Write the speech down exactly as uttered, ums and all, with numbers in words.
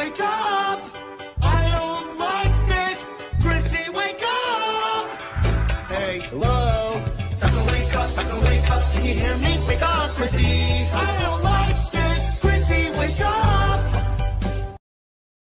wake up. I don't like this. Chrissy, wake up. Hey, hello. Time to wake up, time to wake up. Can you hear me?